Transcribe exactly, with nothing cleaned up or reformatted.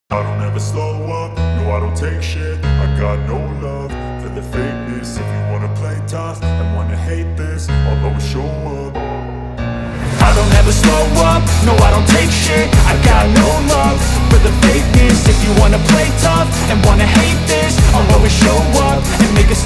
I don't ever slow up, no I don't take shit. I got no love for the fakeness. If you wanna play tough and wanna hate this, I'll always show up. I don't ever slow up, no I don't take shit. I got no love for the fakeness. If you wanna play tough and wanna hate this, I'll always show up and make a